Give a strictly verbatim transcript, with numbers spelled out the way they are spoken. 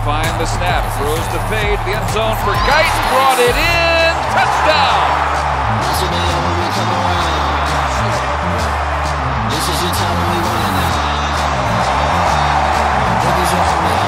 find the snap, throws the fade, the end zone for Guyton, brought it in, touchdown! This is your time when we win it now.